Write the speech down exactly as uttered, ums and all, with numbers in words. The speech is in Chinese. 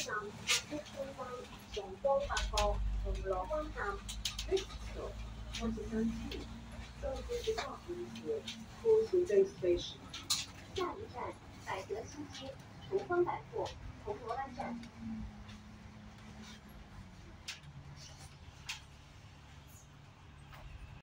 站黑松湾、崇光百貨、銅鑼灣站 Bristol twenty nineteen Celebrity Department Store Causeway Bay Station。下一站百德新街、崇光百货、铜锣湾站。